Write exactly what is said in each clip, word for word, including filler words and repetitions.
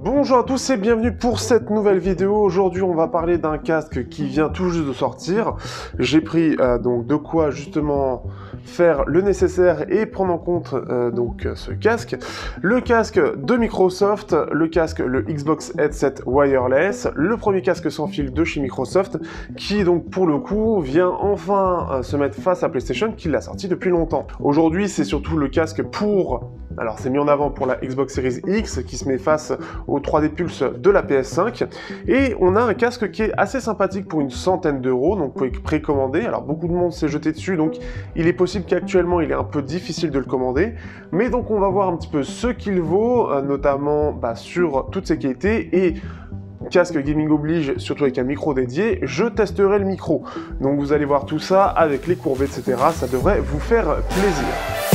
Bonjour à tous et bienvenue pour cette nouvelle vidéo. Aujourd'hui on va parler d'un casque qui vient tout juste de sortir. J'ai pris euh, donc de quoi justement faire le nécessaire et prendre en compte euh, donc ce casque. Le casque de Microsoft, le casque le Xbox Headset Wireless, le premier casque sans fil de chez Microsoft qui donc pour le coup vient enfin euh, se mettre face à PlayStation qui l'a sorti depuis longtemps. Aujourd'hui c'est surtout le casque pour... Alors c'est mis en avant pour la Xbox Series X qui se met face au trois D Pulse de la P S cinq et on a un casque qui est assez sympathique pour une centaine d'euros, donc vous pouvez précommander. Alors beaucoup de monde s'est jeté dessus, donc il est possible qu'actuellement il est un peu difficile de le commander, mais donc on va voir un petit peu ce qu'il vaut, notamment bah, sur toutes ses qualités et casque gaming oblige, surtout avec un micro dédié, je testerai le micro. Donc vous allez voir tout ça avec les courbes, et cetera. Ça devrait vous faire plaisir.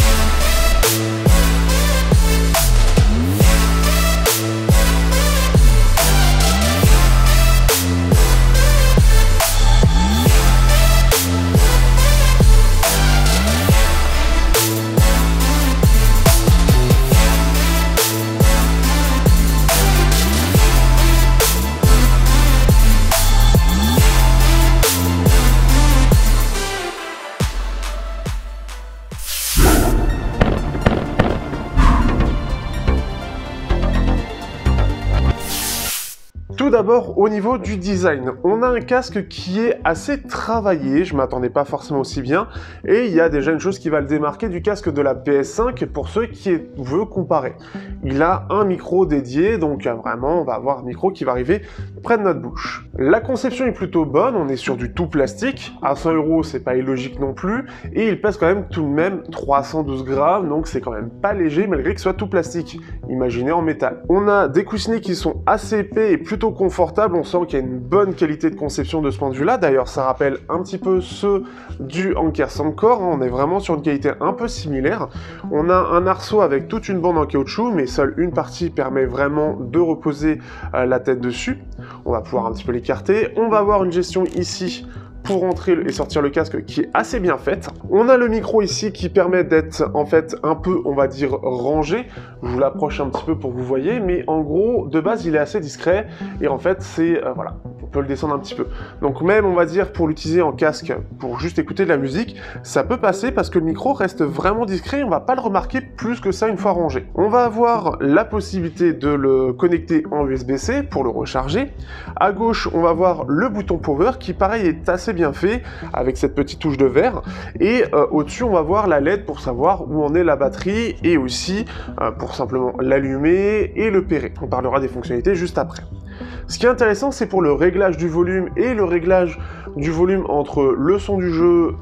Tout d'abord, au niveau du design, on a un casque qui est assez travaillé, je m'attendais pas forcément aussi bien, et il y a déjà une chose qui va le démarquer du casque de la P S cinq pour ceux qui veulent comparer. Il a un micro dédié, donc vraiment on va avoir un micro qui va arriver près de notre bouche. La conception est plutôt bonne, on est sur du tout plastique, à cent euros c'est pas illogique non plus, et il pèse quand même tout de même trois cent douze grammes, donc c'est quand même pas léger malgré que ce soit tout plastique, imaginez en métal. On a des coussinets qui sont assez épais et plutôt confortable, on sent qu'il y a une bonne qualité de conception de ce point de vue là, d'ailleurs ça rappelle un petit peu ceux du Anker Soundcore, on est vraiment sur une qualité un peu similaire. On a un arceau avec toute une bande en caoutchouc, mais seule une partie permet vraiment de reposer euh, la tête dessus. On va pouvoir un petit peu l'écarter, on va avoir une gestion ici pour entrer et sortir le casque qui est assez bien faite. On a le micro ici qui permet d'être en fait un peu, on va dire, rangé. Je vous l'approche un petit peu pour que vous voyez, mais en gros, de base, il est assez discret et en fait, c'est, euh, voilà, on peut le descendre un petit peu. Donc même, on va dire, pour l'utiliser en casque, pour juste écouter de la musique, ça peut passer parce que le micro reste vraiment discret et on va pas le remarquer plus que ça une fois rangé. On va avoir la possibilité de le connecter en U S B C pour le recharger. À gauche, on va voir le bouton power qui, pareil, est assez bien fait avec cette petite touche de verre et euh, au-dessus on va voir la L E D pour savoir où en est la batterie et aussi euh, pour simplement l'allumer et le pairer. On parlera des fonctionnalités juste après. Ce qui est intéressant c'est pour le réglage du volume et le réglage du volume entre le son du jeu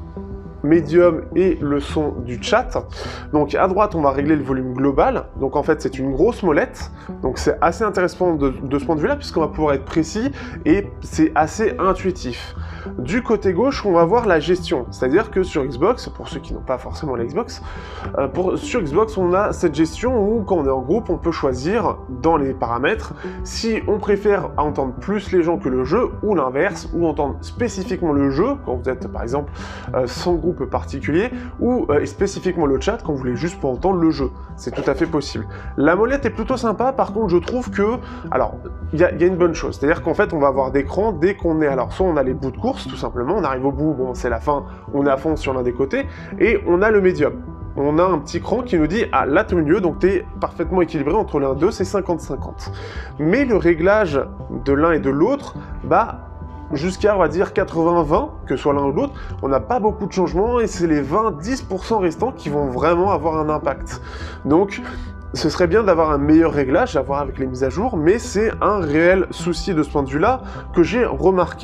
médium et le son du chat. Donc à droite on va régler le volume global, donc en fait c'est une grosse molette, donc c'est assez intéressant de, de ce point de vue là puisqu'on va pouvoir être précis et c'est assez intuitif. Du côté gauche on va voir la gestion, c'est à dire que sur Xbox, pour ceux qui n'ont pas forcément la Xbox, euh, pour, sur Xbox on a cette gestion où quand on est en groupe on peut choisir dans les paramètres si on préfère entendre plus les gens que le jeu ou l'inverse, ou entendre spécifiquement le jeu quand vous êtes par exemple euh, sans groupe particulier ou euh, spécifiquement le chat quand vous voulez juste pour entendre le jeu. C'est tout à fait possible. La molette est plutôt sympa, par contre je trouve que, alors il y, y a une bonne chose, c'est-à-dire qu'en fait on va avoir d'écran dès qu'on est, alors soit on a les bouts de course tout simplement, on arrive au bout, bon c'est la fin, on est à fond sur l'un des côtés, et on a le médium. On a un petit cran qui nous dit ah là t'es au milieu, donc t'es parfaitement équilibré entre l'un et deux, c'est cinquante cinquante. Mais le réglage de l'un et de l'autre, bah jusqu'à, on va dire, quatre-vingts vingt, que ce soit l'un ou l'autre, on n'a pas beaucoup de changements et c'est les vingt à dix pour cent restants qui vont vraiment avoir un impact. Donc, ce serait bien d'avoir un meilleur réglage, à voir avec les mises à jour, mais c'est un réel souci de ce point de vue-là que j'ai remarqué.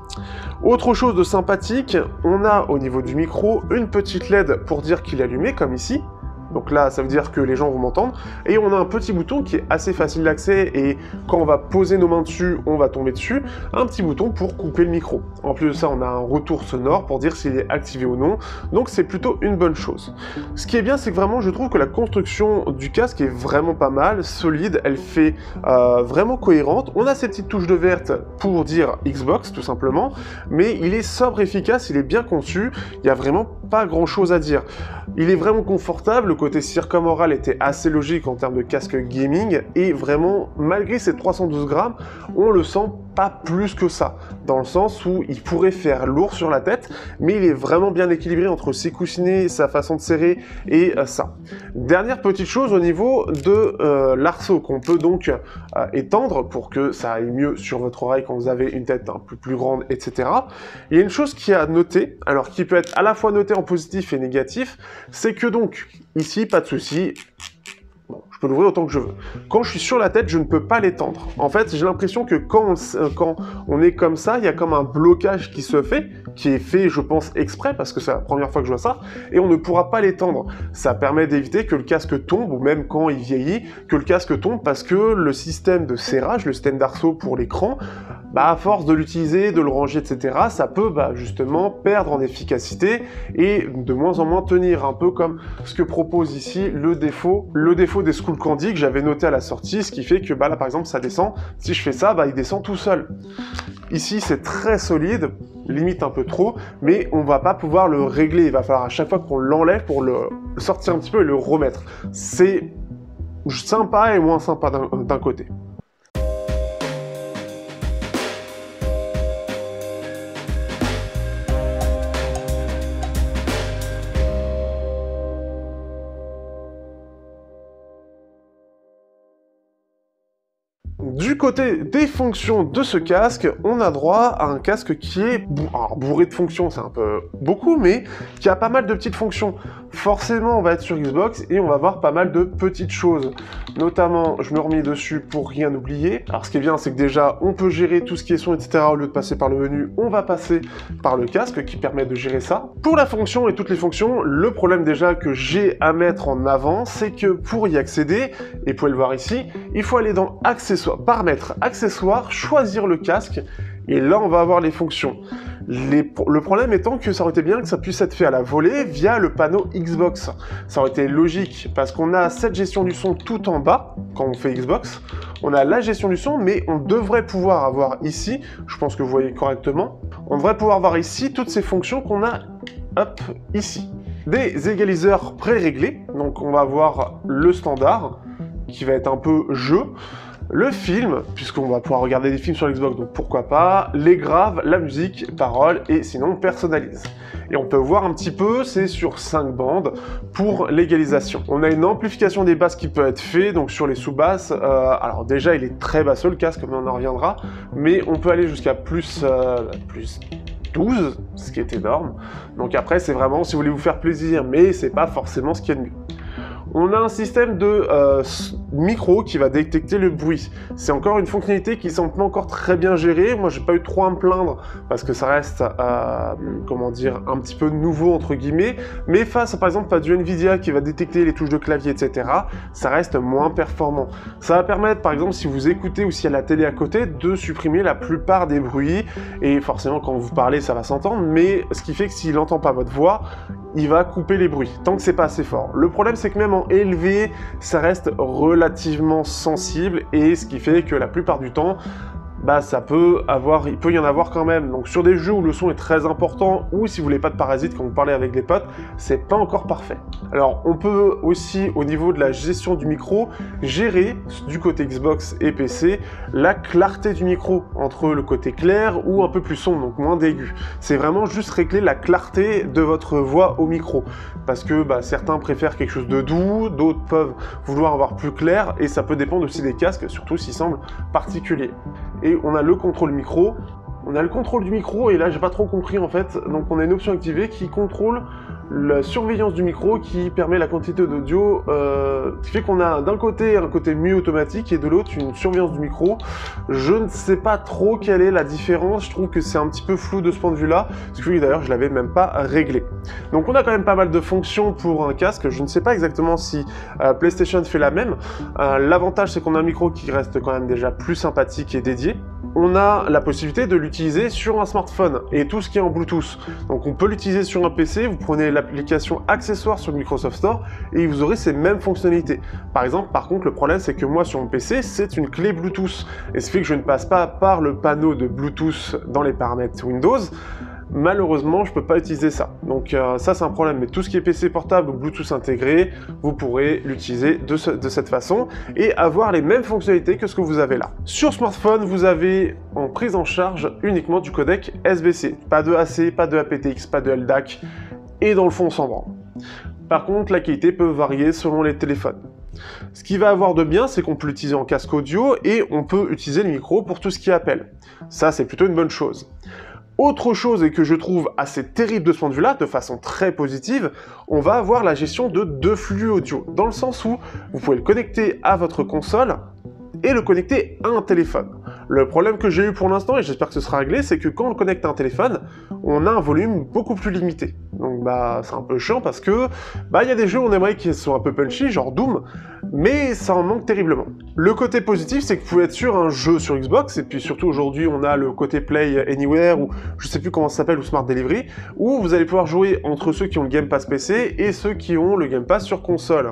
Autre chose de sympathique, on a au niveau du micro une petite L E D pour dire qu'il est allumé, comme ici. Donc là, ça veut dire que les gens vont m'entendre. Et on a un petit bouton qui est assez facile d'accès et quand on va poser nos mains dessus, on va tomber dessus. Un petit bouton pour couper le micro. En plus de ça, on a un retour sonore pour dire s'il est activé ou non. Donc c'est plutôt une bonne chose. Ce qui est bien, c'est que vraiment, je trouve que la construction du casque est vraiment pas mal, solide. Elle fait euh, vraiment cohérente. On a ces petites touches de verte pour dire Xbox, tout simplement. Mais il est sobre, efficace, il est bien conçu. Il n'y a vraiment pas grand chose à dire. Il est vraiment confortable. côté circumoral était assez logique en termes de casque gaming, et vraiment, malgré ces trois cent douze grammes, on le sent pas plus que ça, dans le sens où il pourrait faire lourd sur la tête, mais il est vraiment bien équilibré entre ses coussinets, sa façon de serrer et euh, ça. Dernière petite chose au niveau de euh, l'arceau qu'on peut donc euh, étendre pour que ça aille mieux sur votre oreille quand vous avez une tête un peu plus grande, et cetera. Il y a une chose qui est à noter, alors qui peut être à la fois notée en positif et négatif, c'est que donc ici, pas de souci. Bon, je peux l'ouvrir autant que je veux. Quand je suis sur la tête, je ne peux pas l'étendre. En fait, j'ai l'impression que quand on, quand on est comme ça, il y a comme un blocage qui se fait, qui est fait, je pense, exprès, parce que c'est la première fois que je vois ça, et on ne pourra pas l'étendre. Ça permet d'éviter que le casque tombe, ou même quand il vieillit, que le casque tombe, parce que le système de serrage, le système d'arceau pour l'écran, bah, à force de l'utiliser, de le ranger, et cetera, ça peut bah, justement perdre en efficacité et de moins en moins tenir, un peu comme ce que propose ici le défaut, le défaut des Skullcandy que j'avais noté à la sortie, ce qui fait que bah, là par exemple ça descend, si je fais ça, bah, il descend tout seul. Ici c'est très solide, limite un peu trop, mais on va pas pouvoir le régler, il va falloir à chaque fois qu'on l'enlève pour le sortir un petit peu et le remettre. C'est sympa et moins sympa d'un côté. Du côté des fonctions de ce casque, on a droit à un casque qui est bou alors, bourré de fonctions, c'est un peu beaucoup, mais qui a pas mal de petites fonctions. Forcément, on va être sur Xbox et on va voir pas mal de petites choses. Notamment, je me remets dessus pour rien oublier. Alors, ce qui est bien, c'est que déjà, on peut gérer tout ce qui est son, et cetera. Au lieu de passer par le menu, on va passer par le casque qui permet de gérer ça. Pour la fonction et toutes les fonctions, le problème déjà que j'ai à mettre en avant, c'est que pour y accéder, et vous pouvez le voir ici, il faut aller dans Accessoires, Paramètres, Accessoires, choisir le casque, et là, on va avoir les fonctions. Les... Le problème étant que ça aurait été bien que ça puisse être fait à la volée via le panneau Xbox. Ça aurait été logique parce qu'on a cette gestion du son tout en bas quand on fait Xbox. On a la gestion du son, mais on devrait pouvoir avoir ici, je pense que vous voyez correctement, on devrait pouvoir voir ici toutes ces fonctions qu'on a, hop, ici. Des égaliseurs pré-réglés, donc on va avoir le standard qui va être un peu jeu. Le film, puisqu'on va pouvoir regarder des films sur Xbox, donc pourquoi pas, les graves, la musique, paroles, et sinon on personnalise. Et on peut voir un petit peu, c'est sur cinq bandes pour l'égalisation. On a une amplification des basses qui peut être faite, donc sur les sous-basses, euh, alors déjà il est très basseux le casque, mais on en reviendra, mais on peut aller jusqu'à plus, euh, plus douze, ce qui est énorme. Donc après c'est vraiment si vous voulez vous faire plaisir, mais c'est pas forcément ce qu'il y a de mieux. On a un système de euh, micro qui va détecter le bruit. C'est encore une fonctionnalité qui semble pas encore très bien gérée. Moi, j'ai pas eu trop à me plaindre parce que ça reste, euh, comment dire, un petit peu nouveau entre guillemets. Mais face, à, par exemple, à du Nvidia qui va détecter les touches de clavier, et cetera, ça reste moins performant. Ça va permettre, par exemple, si vous écoutez ou s'il y a la télé à côté, de supprimer la plupart des bruits. Et forcément, quand vous parlez, ça va s'entendre. Mais ce qui fait que s'il n'entend pas votre voix, il va couper les bruits, tant que c'est pas assez fort. Le problème, c'est que même en élevé, ça reste relativement sensible, et ce qui fait que la plupart du temps, bah ça peut avoir, il peut y en avoir quand même. Donc sur des jeux où le son est très important, ou si vous voulez pas de parasites quand vous parlez avec des potes, c'est pas encore parfait. Alors on peut aussi, au niveau de la gestion du micro, gérer du côté Xbox et P C la clarté du micro, entre le côté clair ou un peu plus sombre, donc moins d'aigu. C'est vraiment juste régler la clarté de votre voix au micro, parce que bah, certains préfèrent quelque chose de doux, d'autres peuvent vouloir avoir plus clair, et ça peut dépendre aussi des casques, surtout s'ils semblent particuliers. Et on a le contrôle micro, on a le contrôle du micro, et là j'ai pas trop compris en fait, donc on a une option activée qui contrôle la surveillance du micro, qui permet la quantité d'audio, euh, qui fait qu'on a d'un côté un côté mieux automatique et de l'autre une surveillance du micro. Je ne sais pas trop quelle est la différence, je trouve que c'est un petit peu flou de ce point de vue là, parce que d'ailleurs je l'avais même pas réglé. Donc on a quand même pas mal de fonctions pour un casque, je ne sais pas exactement si euh, PlayStation fait la même. Euh, L'avantage c'est qu'on a un micro qui reste quand même déjà plus sympathique et dédié. On a la possibilité de l'utiliser sur un smartphone et tout ce qui est en Bluetooth. Donc on peut l'utiliser sur un P C, vous prenez l'application Accessoires sur le Microsoft Store et vous aurez ces mêmes fonctionnalités. Par exemple, par contre, le problème c'est que moi sur mon P C, c'est une clé Bluetooth. Et ce fait que je ne passe pas par le panneau de Bluetooth dans les paramètres Windows. malheureusement je peux pas utiliser ça. Donc euh, ça c'est un problème, mais tout ce qui est P C portable ou Bluetooth intégré, vous pourrez l'utiliser de, ce, de cette façon et avoir les mêmes fonctionnalités que ce que vous avez là. Sur smartphone, vous avez en prise en charge uniquement du codec S B C, pas de A C, pas de A P T X, pas de L D A C, et dans le fond on s'en branle. Par contre, la qualité peut varier selon les téléphones. Ce qui va avoir de bien, c'est qu'on peut l'utiliser en casque audio et on peut utiliser le micro pour tout ce qui est appel. Ça, c'est plutôt une bonne chose. Autre chose, et que je trouve assez terrible de ce point de vue-là, de façon très positive, on va avoir la gestion de deux flux audio, dans le sens où vous pouvez le connecter à votre console et le connecter à un téléphone. Le problème que j'ai eu pour l'instant, et j'espère que ce sera réglé, c'est que quand on le connecte à un téléphone, on a un volume beaucoup plus limité. Donc bah c'est un peu chiant parce que bah il y a des jeux où on aimerait qu'ils soient un peu punchy, genre Doom, mais ça en manque terriblement. Le côté positif, c'est que vous pouvez être sur un jeu sur Xbox, et puis surtout aujourd'hui on a le côté Play Anywhere, ou je sais plus comment ça s'appelle, ou Smart Delivery, où vous allez pouvoir jouer entre ceux qui ont le Game Pass P C et ceux qui ont le Game Pass sur console.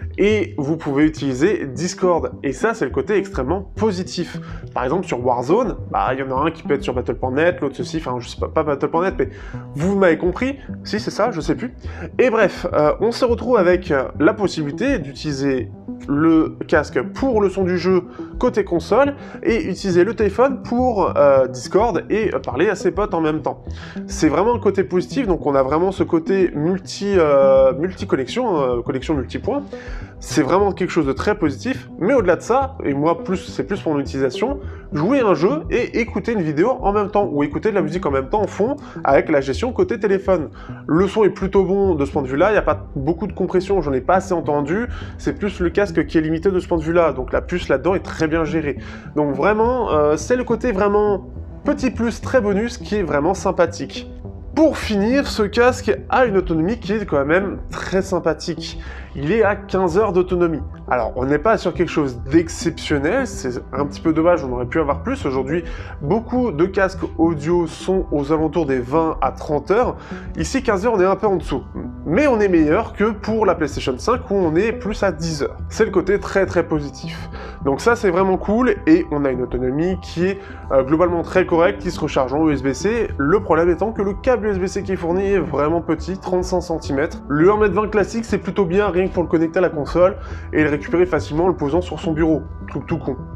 Et vous pouvez utiliser Discord, et ça c'est le côté extrêmement positif. Par exemple sur Warzone, bah il y en a un qui peut être sur Battle point net, l'autre ceci, enfin je sais pas, pas Battle point net, mais vous m'avez compris, si c'est ça, je sais plus. Et bref, euh, on se retrouve avec euh, la possibilité d'utiliser le casque pour le son du jeu côté console et utiliser le téléphone pour euh, Discord et euh, parler à ses potes en même temps. C'est vraiment un côté positif, donc on a vraiment ce côté multi, euh, multi-connexion, euh, connexion multipoint. C'est vraiment quelque chose de très positif, mais au-delà de ça, et moi plus c'est plus pour mon utilisation, jouer un jeu et écouter une vidéo en même temps, ou écouter de la musique en même temps en fond, avec la gestion côté téléphone. Le son est plutôt bon de ce point de vue-là, il n'y a pas beaucoup de compression, j'en ai pas assez entendu, c'est plus le casque qui est limité de ce point de vue-là, donc la puce là-dedans est très bien gérée. Donc vraiment, euh, c'est le côté vraiment petit plus très bonus qui est vraiment sympathique. Pour finir, ce casque a une autonomie qui est quand même très sympathique. Il est à quinze heures d'autonomie. Alors, on n'est pas sur quelque chose d'exceptionnel, c'est un petit peu dommage, on aurait pu avoir plus. Aujourd'hui, beaucoup de casques audio sont aux alentours des vingt à trente heures. Ici, quinze heures, on est un peu en dessous. Mais on est meilleur que pour la PlayStation cinq où on est plus à dix heures. C'est le côté très très positif. Donc ça, c'est vraiment cool et on a une autonomie qui est euh, globalement très correcte, qui se recharge en U S B C. Le problème étant que le câble U S B C qui est fourni est vraiment petit, trente-cinq centimètres. Le un mètre vingt classique, c'est plutôt bien, rien que pour le connecter à la console et le récupérer facilement en le posant sur son bureau. Truc tout con.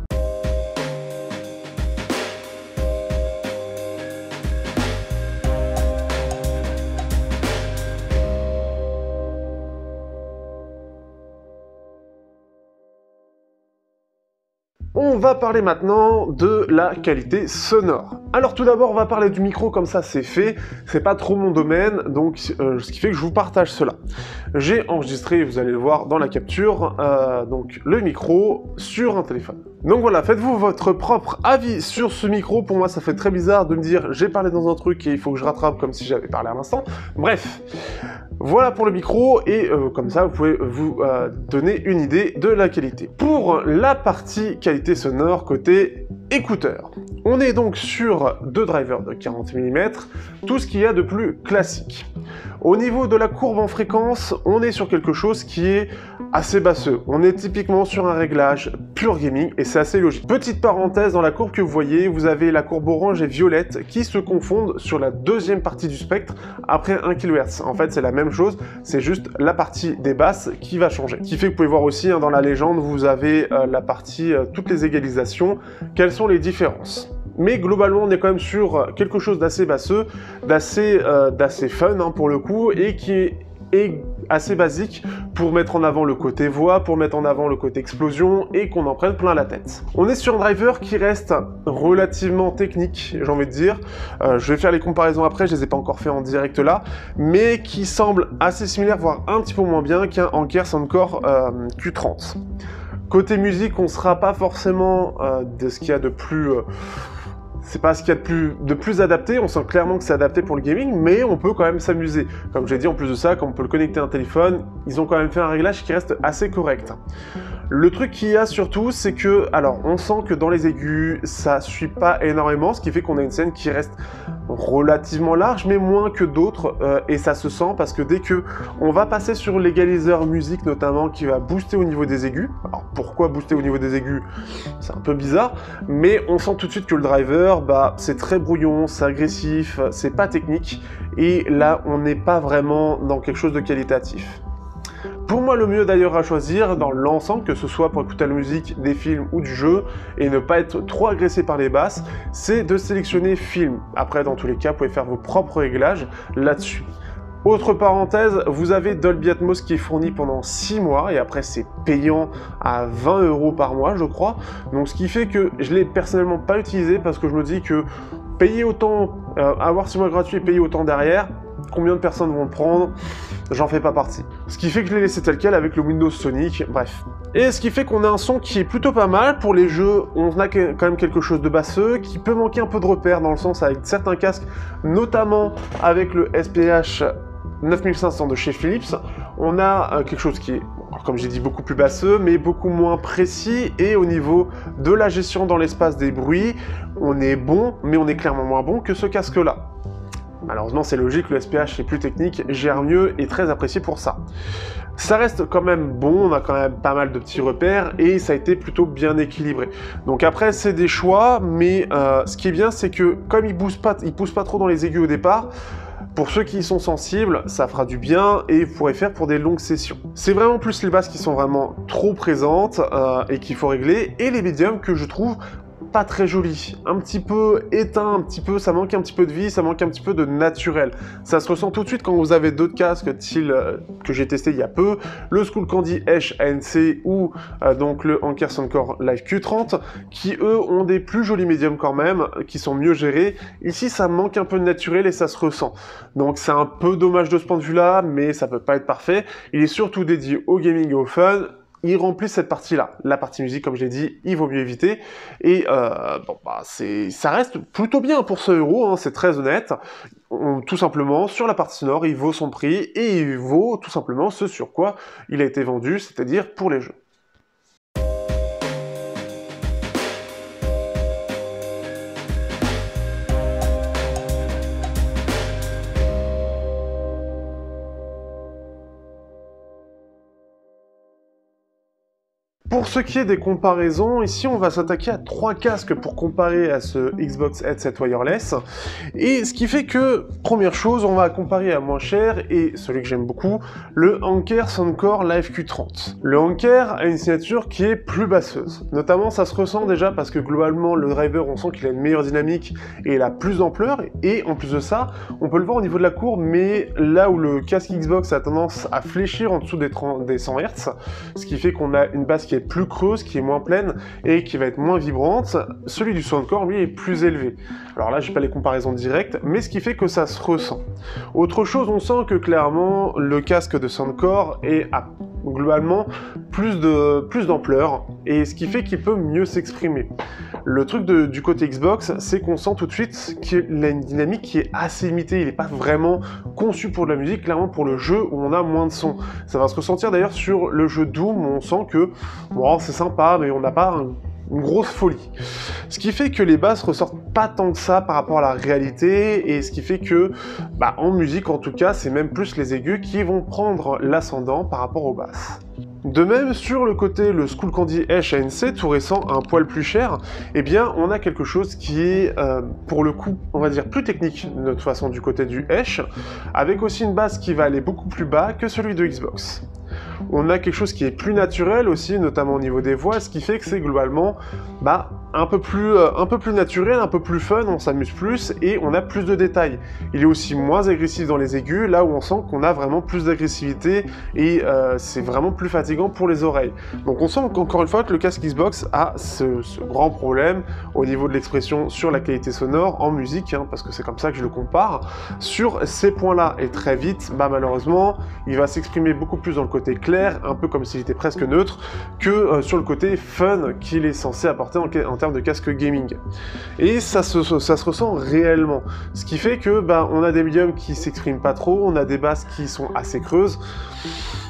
On va parler maintenant de la qualité sonore. Alors tout d'abord, on va parler du micro, comme ça c'est fait, c'est pas trop mon domaine, donc euh, ce qui fait que je vous partage cela. J'ai enregistré, vous allez le voir dans la capture, euh, donc le micro sur un téléphone. Donc voilà, faites-vous votre propre avis sur ce micro. Pour moi, ça fait très bizarre de me dire j'ai parlé dans un truc et il faut que je rattrape comme si j'avais parlé à l'instant. Bref, voilà pour le micro et euh, comme ça, vous pouvez vous euh, donner une idée de la qualité. Pour la partie qualité sonore côté écouteur, on est donc sur deux drivers de quarante millimètres, tout ce qu'il y a de plus classique. Au niveau de la courbe en fréquence, on est sur quelque chose qui est assez basseux. On est typiquement sur un réglage pure gaming et c'est assez logique. Petite parenthèse, dans la courbe que vous voyez, vous avez la courbe orange et violette qui se confondent sur la deuxième partie du spectre après un kilohertz. En fait, c'est la même chose, c'est juste la partie des basses qui va changer. Ce qui fait que vous pouvez voir aussi hein, dans la légende, vous avez euh, la partie, euh, toutes les égalisations, quelles sont les différences. Mais globalement, on est quand même sur quelque chose d'assez basseux, d'assez euh, d'assez fun hein, pour le coup, et qui est, est assez basique pour mettre en avant le côté voix, pour mettre en avant le côté explosion, et qu'on en prenne plein la tête. On est sur un driver qui reste relativement technique, j'ai envie de dire. Euh, je vais faire les comparaisons après, je les ai pas encore fait en direct là, mais qui semble assez similaire, voire un petit peu moins bien qu'un Anker Soundcore euh, Q trente. Côté musique, on sera pas forcément euh, de ce qu'il y a de plus... Euh, c'est pas ce qu'il y a de plus, de plus adapté, on sent clairement que c'est adapté pour le gaming, mais on peut quand même s'amuser. Comme j'ai dit, en plus de ça, quand on peut le connecter à un téléphone, ils ont quand même fait un réglage qui reste assez correct. Le truc qu'il y a surtout, c'est que, alors, on sent que dans les aigus, ça suit pas énormément, ce qui fait qu'on a une scène qui reste relativement large, mais moins que d'autres, euh, et ça se sent parce que dès que on va passer sur l'égaliseur musique notamment, qui va booster au niveau des aigus, alors pourquoi booster au niveau des aigus, c'est un peu bizarre, mais on sent tout de suite que le driver, bah, c'est très brouillon, c'est agressif, c'est pas technique, et là, on n'est pas vraiment dans quelque chose de qualitatif. Pour moi, le mieux d'ailleurs à choisir dans l'ensemble, que ce soit pour écouter la musique, des films ou du jeu, et ne pas être trop agressé par les basses, c'est de sélectionner film. Après, dans tous les cas, vous pouvez faire vos propres réglages là-dessus. Autre parenthèse, vous avez Dolby Atmos qui est fourni pendant six mois, et après c'est payant à vingt euros par mois, je crois. Donc ce qui fait que je l'ai personnellement pas utilisé, parce que je me dis que payer autant, euh, avoir six mois gratuits et payer autant derrière, combien de personnes vont le prendre? J'en fais pas partie. Ce qui fait que je l'ai laissé tel quel avec le Windows Sonic, bref. Et ce qui fait qu'on a un son qui est plutôt pas mal. Pour les jeux, on a quand même quelque chose de basseux, qui peut manquer un peu de repères, dans le sens avec certains casques, notamment avec le S P H neuf mille cinq cents de chez Philips, on a euh, quelque chose qui est, comme j'ai dit, beaucoup plus basseux, mais beaucoup moins précis, et au niveau de la gestion dans l'espace des bruits, on est bon, mais on est clairement moins bon que ce casque-là. Malheureusement, c'est logique, le S P H est plus technique, gère mieux et très apprécié pour ça. Ça reste quand même bon, on a quand même pas mal de petits repères et ça a été plutôt bien équilibré. Donc après, c'est des choix, mais euh, ce qui est bien, c'est que comme il pousse pas, il pousse pas trop dans les aigus au départ, pour ceux qui y sont sensibles, ça fera du bien et vous pourrez faire pour des longues sessions. C'est vraiment plus les basses qui sont vraiment trop présentes euh, et qu'il faut régler, et les médiums que je trouve pas très joli, un petit peu éteint, un petit peu, ça manque un petit peu de vie, ça manque un petit peu de naturel. Ça se ressent tout de suite quand vous avez d'autres casques, style euh, que j'ai testé il y a peu, le Skullcandy Esh A N C ou euh, donc le Anker Soundcore Live Q trente, qui eux ont des plus jolis médiums quand même, qui sont mieux gérés. Ici, ça manque un peu de naturel et ça se ressent. Donc c'est un peu dommage de ce point de vue-là, mais ça peut pas être parfait. Il est surtout dédié au gaming et au fun. Il remplit cette partie-là. La partie musique, comme je l'ai dit, il vaut mieux éviter. Et euh, bon, bah, c'est, ça reste plutôt bien pour ce euro, hein, c'est très honnête. On, tout simplement, sur la partie sonore, il vaut son prix et il vaut tout simplement ce sur quoi il a été vendu, c'est-à-dire pour les jeux. Pour ce qui est des comparaisons, ici on va s'attaquer à trois casques pour comparer à ce Xbox Headset Wireless. Et ce qui fait que, première chose, on va comparer à moins cher, et celui que j'aime beaucoup, le Anker Soundcore Live Q trente. Le Anker a une signature qui est plus basseuse. Notamment, ça se ressent déjà parce que globalement, le driver, on sent qu'il a une meilleure dynamique et il a plus d'ampleur. Et en plus de ça, on peut le voir au niveau de la courbe, mais là où le casque Xbox a tendance à fléchir en dessous des, des cent hertz, ce qui fait qu'on a une basse qui est plus creuse, qui est moins pleine et qui va être moins vibrante, celui du Soundcore lui est plus élevé. Alors là j'ai pas les comparaisons directes, mais ce qui fait que ça se ressent. Autre chose, on sent que clairement le casque de Soundcore est à globalement plus de plus d'ampleur, et ce qui fait qu'il peut mieux s'exprimer. Le truc de, du côté Xbox, c'est qu'on sent tout de suite qu'il a une dynamique qui est assez limitée, il n'est pas vraiment conçu pour de la musique, clairement pour le jeu où on a moins de son. Ça va se ressentir d'ailleurs sur le jeu Doom, où on sent que bon, c'est sympa, mais on n'a pas un, une grosse folie. Ce qui fait que les basses ressortent pas tant que ça par rapport à la réalité, et ce qui fait que, bah, en musique en tout cas, c'est même plus les aigus qui vont prendre l'ascendant par rapport aux basses. De même, sur le côté, le Skullcandy Esh A N C, tout récent, un poil plus cher, eh bien, on a quelque chose qui est, euh, pour le coup, on va dire plus technique, de toute façon, du côté du Esh, avec aussi une basse qui va aller beaucoup plus bas que celui de Xbox. On a quelque chose qui est plus naturel aussi, notamment au niveau des voix, ce qui fait que c'est globalement bah, un, peu plus, euh, un peu plus naturel, un peu plus fun, on s'amuse plus et on a plus de détails. Il est aussi moins agressif dans les aigus, là où on sent qu'on a vraiment plus d'agressivité et euh, c'est vraiment plus fatigant pour les oreilles. Donc on sent encore une fois que le casque Xbox a ce, ce grand problème au niveau de l'expression sur la qualité sonore en musique, hein, parce que c'est comme ça que je le compare, sur ces points-là. Et très vite, bah, malheureusement, il va s'exprimer beaucoup plus dans le côté clair, un peu comme s'il était presque neutre, que euh, sur le côté fun qu'il est censé apporter en, en termes de casque gaming. Et ça se, ça se ressent réellement. Ce qui fait que bah, on a des médiums qui s'expriment pas trop, on a des basses qui sont assez creuses.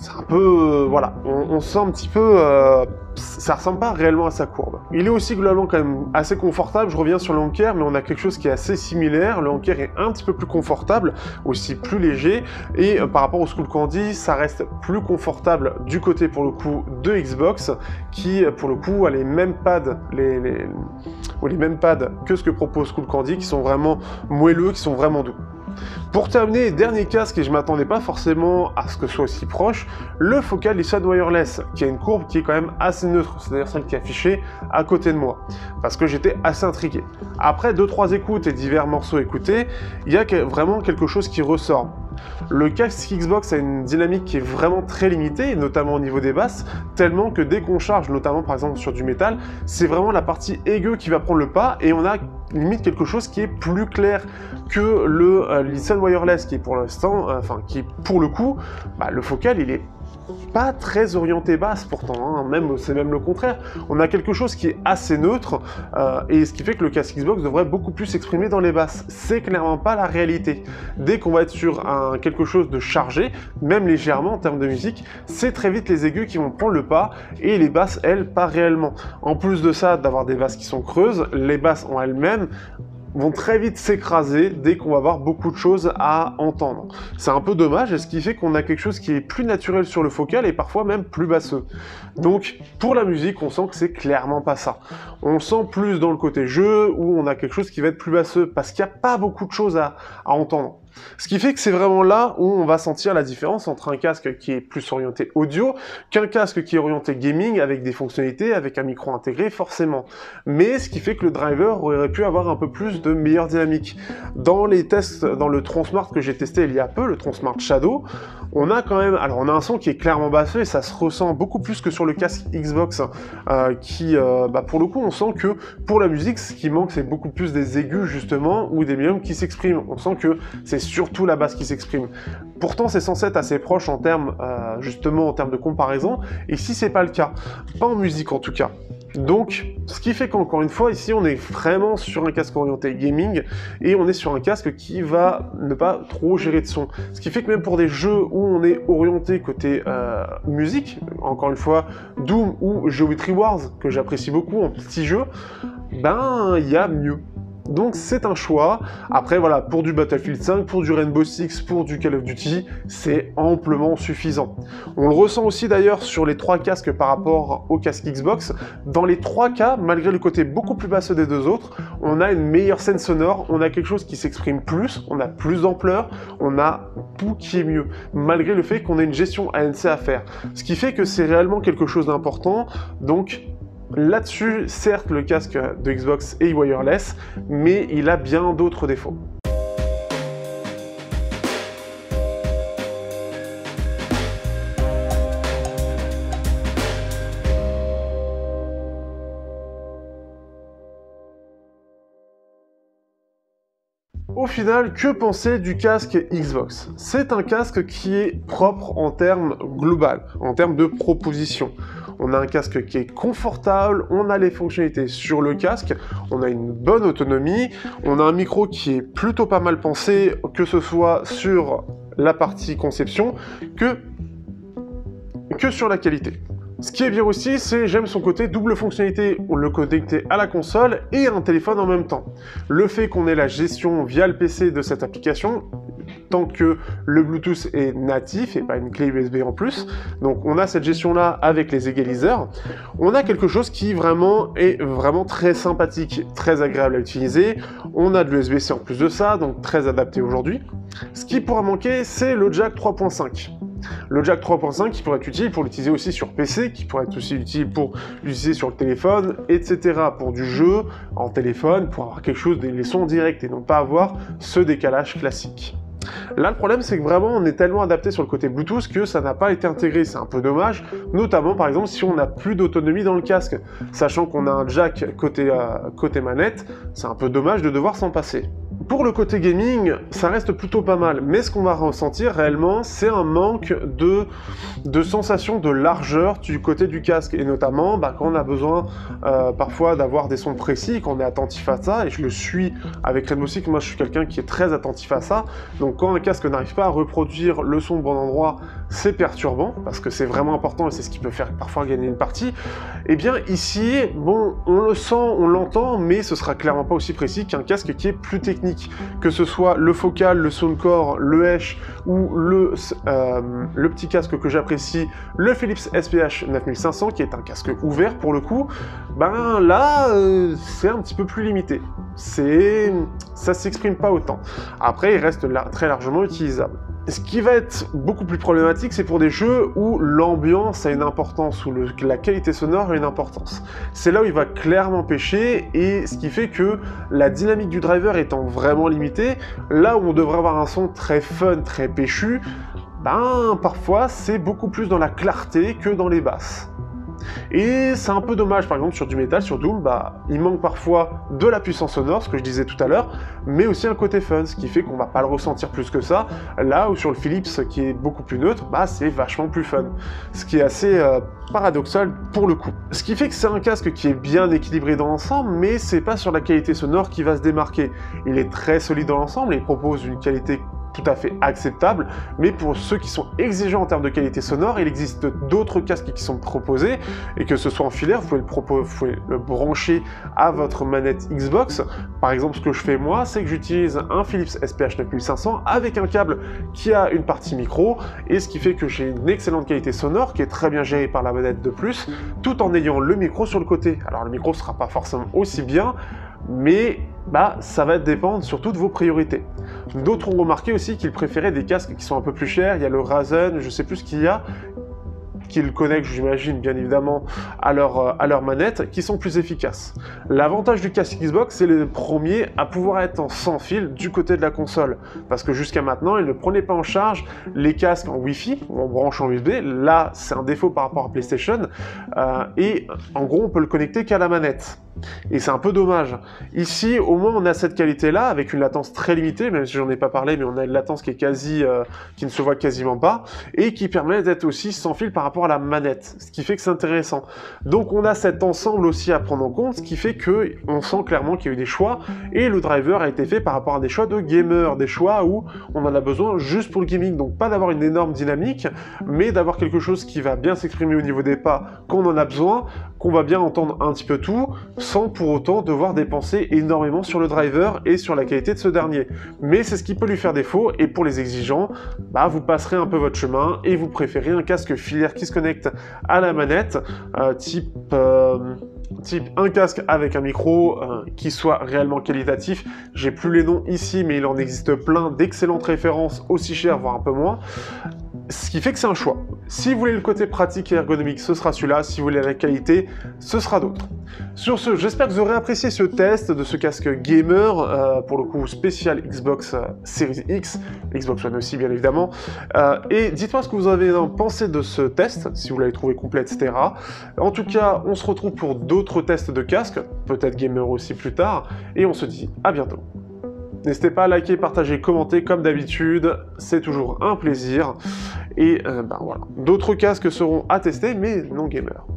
c'est un peu, euh, voilà, on, on sent un petit peu, euh, ça ressemble pas réellement à sa courbe. Il est aussi globalement quand même assez confortable, je reviens sur le Anker, mais on a quelque chose qui est assez similaire, le Anker est un petit peu plus confortable, aussi plus léger, et euh, par rapport au Skullcandy, ça reste plus confortable du côté pour le coup de Xbox, qui pour le coup a les mêmes pads, les, les, ou les mêmes pads que ce que propose Skullcandy, qui sont vraiment moelleux, qui sont vraiment doux. Pour terminer, dernier casque, et je m'attendais pas forcément à ce que ce soit aussi proche, le Focal Listen Wireless, qui a une courbe qui est quand même assez neutre, c'est-à-dire celle qui est affichée à côté de moi, parce que j'étais assez intrigué. Après deux trois écoutes et divers morceaux écoutés, il y a vraiment quelque chose qui ressort. Le casque Xbox a une dynamique qui est vraiment très limitée, notamment au niveau des basses, tellement que dès qu'on charge, notamment par exemple sur du métal, c'est vraiment la partie aiguë qui va prendre le pas, et on a limite quelque chose qui est plus clair que le euh, Listen Wireless, qui est pour l'instant, euh, enfin qui pour le coup, bah, le Focal il est pas très orienté basse pourtant, hein. Même c'est même le contraire. On a quelque chose qui est assez neutre, euh, et ce qui fait que le casque Xbox devrait beaucoup plus s'exprimer dans les basses. C'est clairement pas la réalité. Dès qu'on va être sur un, quelque chose de chargé, même légèrement en termes de musique, c'est très vite les aigus qui vont prendre le pas, et les basses, elles, pas réellement. En plus de ça, d'avoir des basses qui sont creuses, les basses en elles-mêmes vont très vite s'écraser dès qu'on va avoir beaucoup de choses à entendre. C'est un peu dommage, et ce qui fait qu'on a quelque chose qui est plus naturel sur le Focal et parfois même plus basseux. Donc pour la musique, on sent que c'est clairement pas ça. On sent plus dans le côté jeu, où on a quelque chose qui va être plus basseux, parce qu'il n'y a pas beaucoup de choses à, à entendre. Ce qui fait que c'est vraiment là où on va sentir la différence entre un casque qui est plus orienté audio qu'un casque qui est orienté gaming avec des fonctionnalités, avec un micro intégré forcément. Mais ce qui fait que le driver aurait pu avoir un peu plus de meilleure dynamique. Dans les tests, dans le Tronsmart que j'ai testé il y a peu, le Tronsmart Shadow, on a quand même, alors on a un son qui est clairement basseux et ça se ressent beaucoup plus que sur le casque Xbox, euh, qui, euh, bah pour le coup, on sent que pour la musique, ce qui manque, c'est beaucoup plus des aigus justement ou des médiums qui s'expriment. On sent que c'est surtout la basse qui s'exprime. Pourtant, c'est censé être assez proche en termes, euh, justement, en termes de comparaison, et si c'est pas le cas, pas en musique en tout cas. Donc, ce qui fait qu'encore une fois, ici, on est vraiment sur un casque orienté gaming, et on est sur un casque qui va ne pas trop gérer de son. Ce qui fait que même pour des jeux où on est orienté côté euh, musique, encore une fois, Doom ou Geometry Wars, que j'apprécie beaucoup en petit jeu, ben, il y a mieux. Donc c'est un choix. Après voilà, pour du Battlefield cinq, pour du Rainbow Six, pour du Call of Duty, c'est amplement suffisant. On le ressent aussi d'ailleurs sur les trois casques par rapport au casque Xbox. Dans les trois cas, malgré le côté beaucoup plus basseux des deux autres, on a une meilleure scène sonore, on a quelque chose qui s'exprime plus, on a plus d'ampleur, on a tout qui est mieux, malgré le fait qu'on ait une gestion A N C à faire. Ce qui fait que c'est réellement quelque chose d'important, donc là-dessus, certes, le casque de Xbox est wireless, mais il a bien d'autres défauts. Au final, que penser du casque Xbox? C'est un casque qui est propre en termes global, en termes de proposition. On a un casque qui est confortable, on a les fonctionnalités sur le casque, on a une bonne autonomie, on a un micro qui est plutôt pas mal pensé, que ce soit sur la partie conception, que, que sur la qualité. Ce qui est bien aussi, c'est j'aime son côté double fonctionnalité, on le connecter à la console et à un téléphone en même temps. Le fait qu'on ait la gestion via le P C de cette application, tant que le Bluetooth est natif et pas une clé U S B en plus, donc on a cette gestion-là avec les égaliseurs, on a quelque chose qui vraiment est vraiment très sympathique, très agréable à utiliser, on a de l'U S B C en plus de ça, donc très adapté aujourd'hui. Ce qui pourra manquer, c'est le jack trois point cinq. Le jack trois point cinq qui pourrait être utile pour l'utiliser aussi sur P C, qui pourrait être aussi utile pour l'utiliser sur le téléphone, et cetera. Pour du jeu, en téléphone, pour avoir quelque chose, des sons directs et non pas avoir ce décalage classique. Là, le problème, c'est que vraiment, on est tellement adapté sur le côté Bluetooth que ça n'a pas été intégré. C'est un peu dommage, notamment, par exemple, si on n'a plus d'autonomie dans le casque. Sachant qu'on a un jack côté, euh, côté manette, c'est un peu dommage de devoir s'en passer. Pour le côté gaming, ça reste plutôt pas mal, mais ce qu'on va ressentir réellement, c'est un manque de, de sensation de largeur du côté du casque, et notamment bah, quand on a besoin euh, parfois d'avoir des sons précis, quand on est attentif à ça, et je le suis avec Rainbow Six, moi je suis quelqu'un qui est très attentif à ça, donc quand un casque n'arrive pas à reproduire le son au bon endroit, c'est perturbant, parce que c'est vraiment important, et c'est ce qui peut faire parfois gagner une partie. Et bien ici, bon, on le sent, on l'entend, mais ce sera clairement pas aussi précis qu'un casque qui est plus technique. Que ce soit le Focal, le Soundcore, le Hesh ou le, euh, le petit casque que j'apprécie, le Philips S P H neuf mille cinq cents, qui est un casque ouvert pour le coup, ben là, euh, c'est un petit peu plus limité. C'est... ça s'exprime pas autant. Après, il reste là, très largement utilisable. Ce qui va être beaucoup plus problématique, c'est pour des jeux où l'ambiance a une importance, où le, la qualité sonore a une importance. C'est là où il va clairement pêcher, et ce qui fait que la dynamique du driver étant vraiment limitée, là où on devrait avoir un son très fun, très péchu, ben parfois c'est beaucoup plus dans la clarté que dans les basses. Et c'est un peu dommage, par exemple sur du métal, sur Doom, bah, il manque parfois de la puissance sonore, ce que je disais tout à l'heure, mais aussi un côté fun, ce qui fait qu'on va pas le ressentir plus que ça, là où sur le Philips, qui est beaucoup plus neutre, bah c'est vachement plus fun. Ce qui est assez euh, paradoxal pour le coup. Ce qui fait que c'est un casque qui est bien équilibré dans l'ensemble, mais c'est pas sur la qualité sonore qui va se démarquer. Il est très solide dans l'ensemble, et il propose une qualité tout à fait acceptable, mais pour ceux qui sont exigeants en termes de qualité sonore, il existe d'autres casques qui sont proposés, et que ce soit en filaire, vous pouvez le, propos, vous pouvez le brancher à votre manette Xbox. Par exemple, ce que je fais moi, c'est que j'utilise un Philips S P H neuf mille cinq cents avec un câble qui a une partie micro, et ce qui fait que j'ai une excellente qualité sonore, qui est très bien gérée par la manette de plus, tout en ayant le micro sur le côté. Alors le micro ne sera pas forcément aussi bien, mais bah, ça va dépendre surtout de vos priorités. D'autres ont remarqué aussi qu'ils préféraient des casques qui sont un peu plus chers. Il y a le Razen, je sais plus ce qu'il y a, qu'ils connectent, j'imagine, bien évidemment, à leur, à leur manette, qui sont plus efficaces. L'avantage du casque Xbox, c'est le premier à pouvoir être en sans fil du côté de la console, parce que jusqu'à maintenant, il ne prenait pas en charge les casques en Wi-Fi, ou en branche en U S B. Là, c'est un défaut par rapport à PlayStation, euh, et en gros, on peut le connecter qu'à la manette. Et c'est un peu dommage. Ici, au moins, on a cette qualité-là, avec une latence très limitée, même si j'en ai pas parlé, mais on a une latence qui est quasi, euh, qui ne se voit quasiment pas, et qui permet d'être aussi sans fil par rapport à la manette, ce qui fait que c'est intéressant. Donc on a cet ensemble aussi à prendre en compte, ce qui fait que on sent clairement qu'il y a eu des choix, et le driver a été fait par rapport à des choix de gamer, des choix où on en a besoin juste pour le gaming, donc pas d'avoir une énorme dynamique, mais d'avoir quelque chose qui va bien s'exprimer au niveau des pas quand on en a besoin, qu'on va bien entendre un petit peu tout, sans pour autant devoir dépenser énormément sur le driver et sur la qualité de ce dernier. Mais c'est ce qui peut lui faire défaut, et pour les exigeants, bah vous passerez un peu votre chemin, et vous préférez un casque filaire qui se connecte à la manette, euh, type... Euh, type un casque avec un micro euh, qui soit réellement qualitatif. J'ai plus les noms ici, mais il en existe plein d'excellentes références, aussi chères, voire un peu moins. Ce qui fait que c'est un choix. Si vous voulez le côté pratique et ergonomique, ce sera celui-là. Si vous voulez la qualité, ce sera d'autres. Sur ce, j'espère que vous aurez apprécié ce test de ce casque gamer, euh, pour le coup spécial Xbox euh, Series X, Xbox One aussi bien évidemment. Euh, et dites-moi ce que vous avez pensé de ce test, si vous l'avez trouvé complet, et cetera. En tout cas, on se retrouve pour d'autres tests de casques, peut-être gamer aussi plus tard, et on se dit à bientôt. N'hésitez pas à liker, partager, commenter, comme d'habitude, c'est toujours un plaisir. Et euh, ben voilà, d'autres casques seront à tester, mais non gamer.